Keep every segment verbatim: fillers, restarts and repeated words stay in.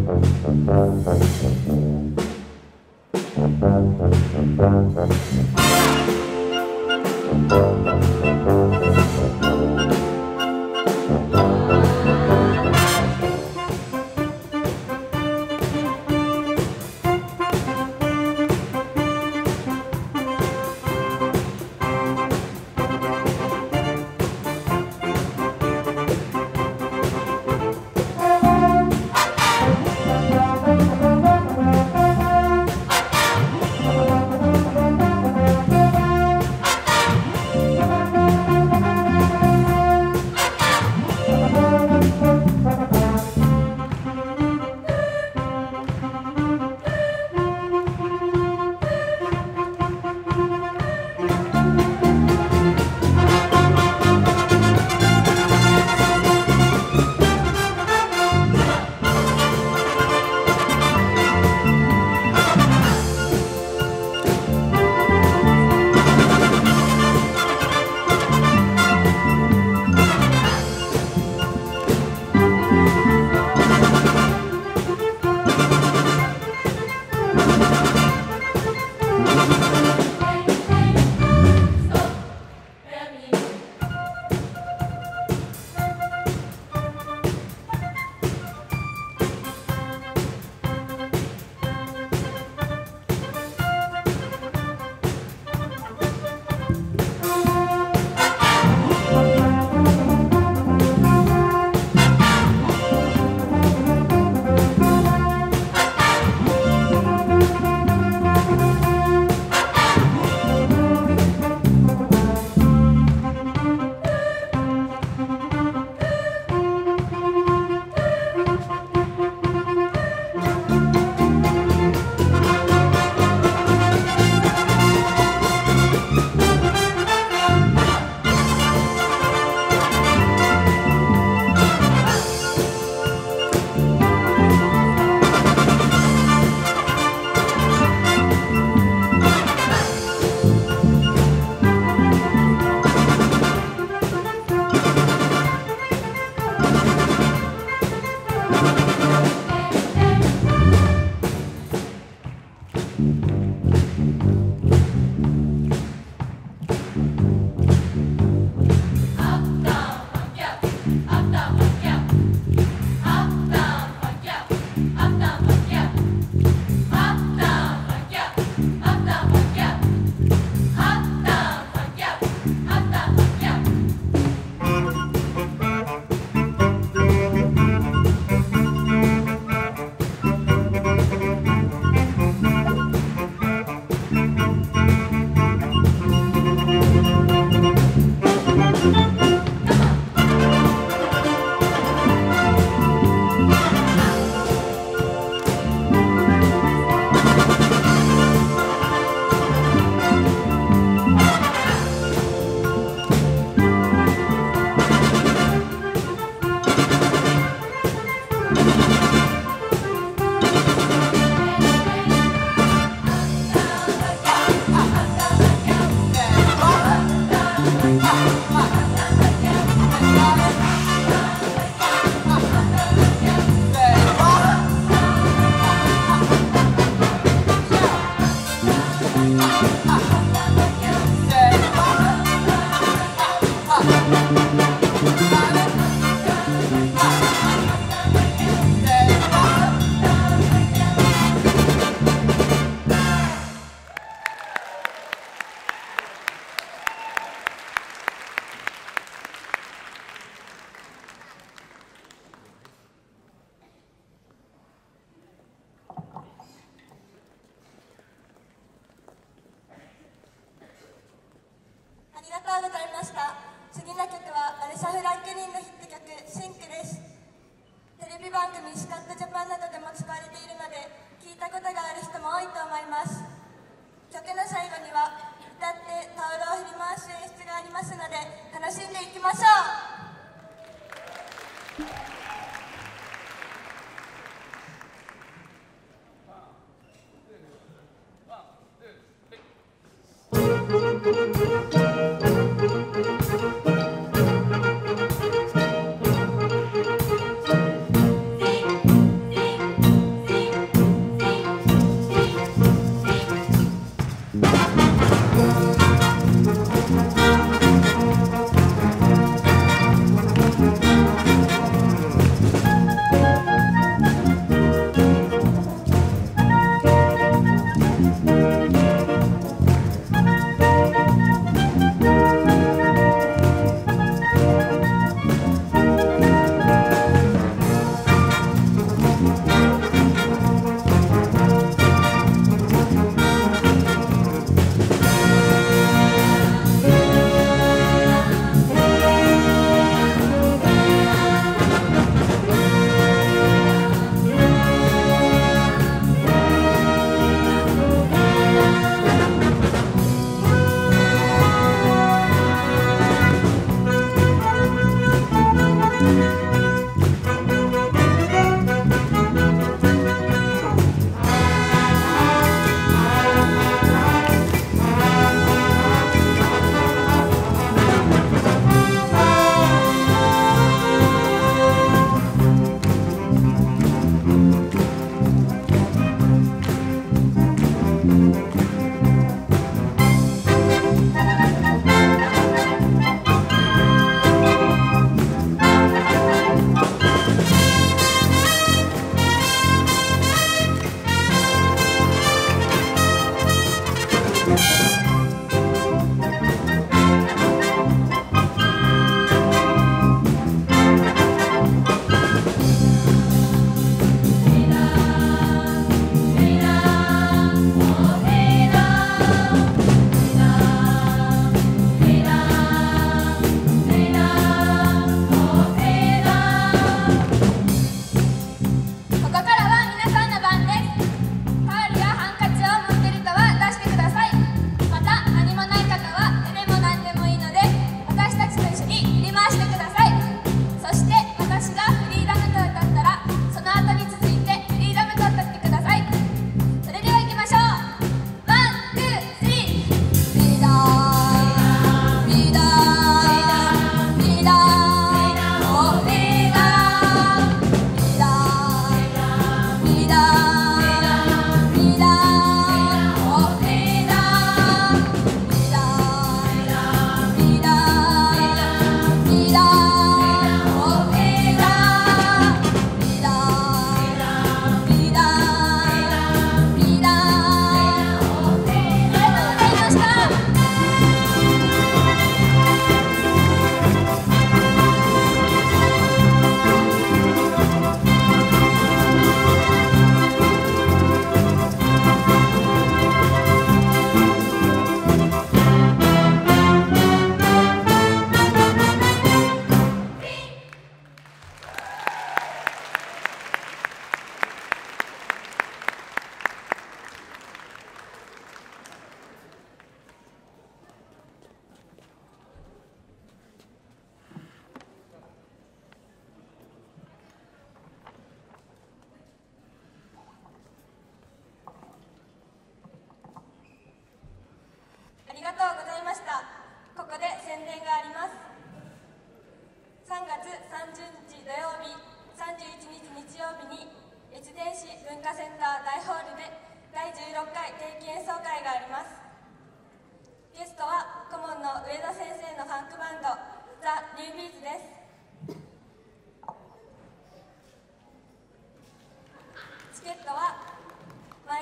ありがとうございました。次の曲はアレサ・フランケリンのヒット曲「シンク」です。テレビ番組「スカットジャパン」などでも使われているので聞いたことがある人も多いと思います。曲の最後には歌ってタオルを振り回す演出がありますので楽しんでいきましょう。 Sing, sing.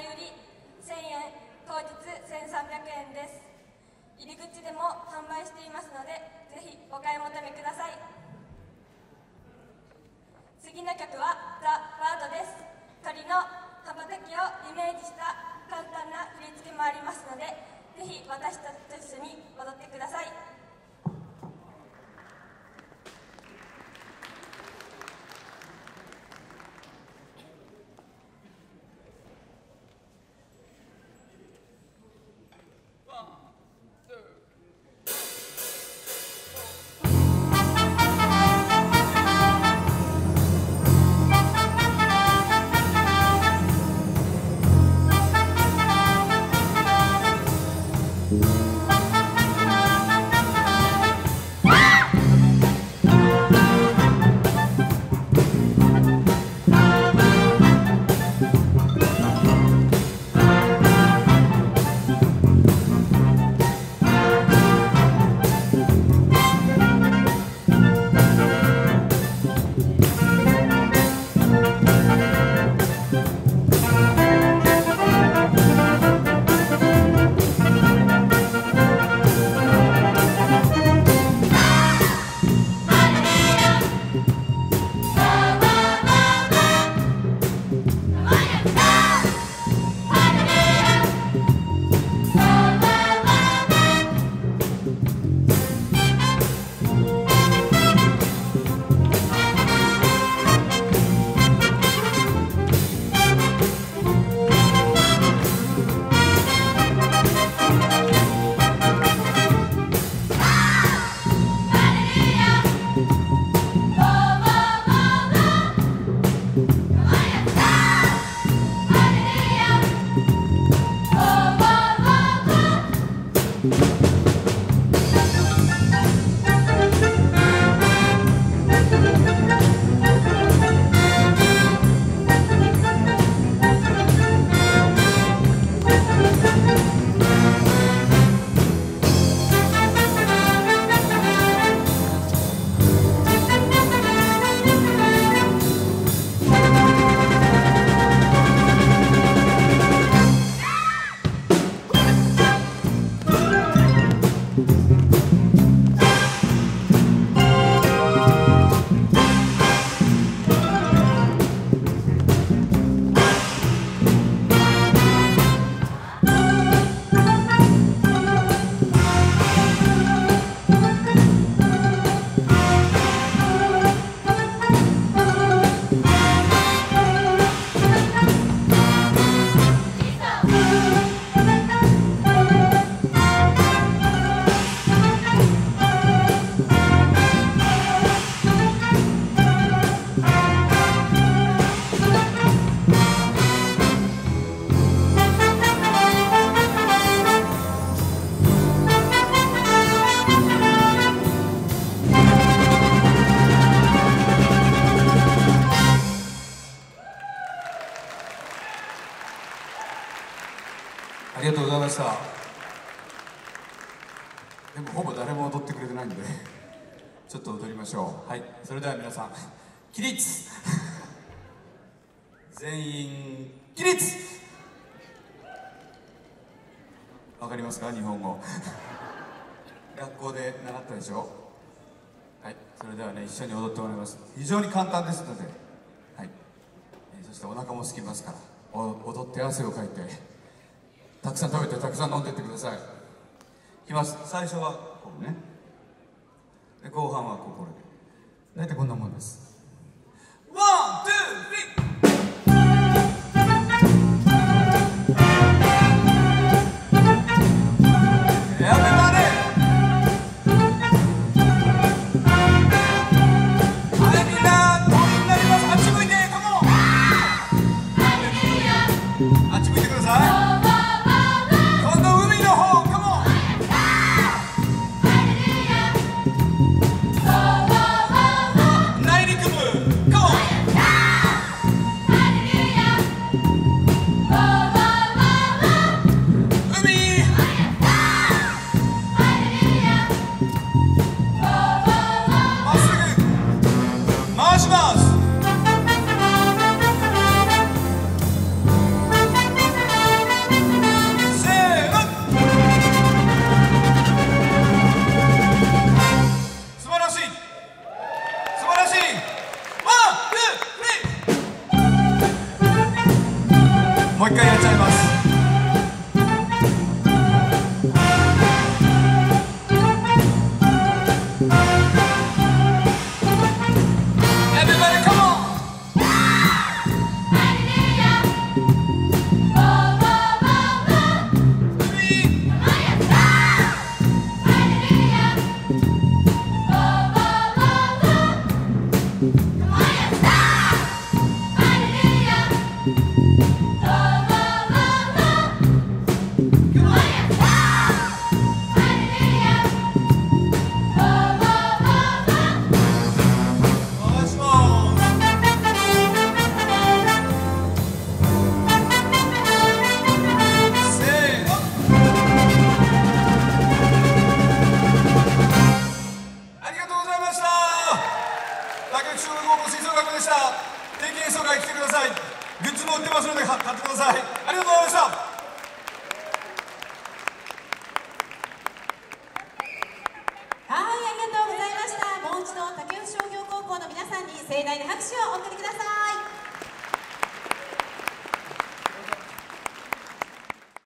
売りせんえん、当日せんさんびゃくえんです。入り口でも販売していますので、ぜひお買い求めください。次の曲はザ・バードです。鳥の羽ばたきをイメージした簡単な振り付けもありますので、ぜひ私たちと一緒に踊ってください。 ありがとうございました。でもほぼ誰も踊ってくれてないんでちょっと踊りましょう。はい、それでは皆さん起立全員起立。わかりますか、日本語学校で習ったでしょ。はい、それではね、一緒に踊ってもらいます。非常に簡単ですので、はい、えー、そしてお腹も空きますから、お踊って汗をかいてたくさん食べてたくさん飲んでってください。いきます。最初はこうね、で後半はこれで、大体こんなもんです。ワン、ツー、スリー。 もう一回やっちゃいます。定期演奏会来てください。グッズも売ってますので買ってください。ありがとうございました。 はい、ありがとうございました。もう一度竹内商業高校の皆さんに盛大な拍手をお送りください。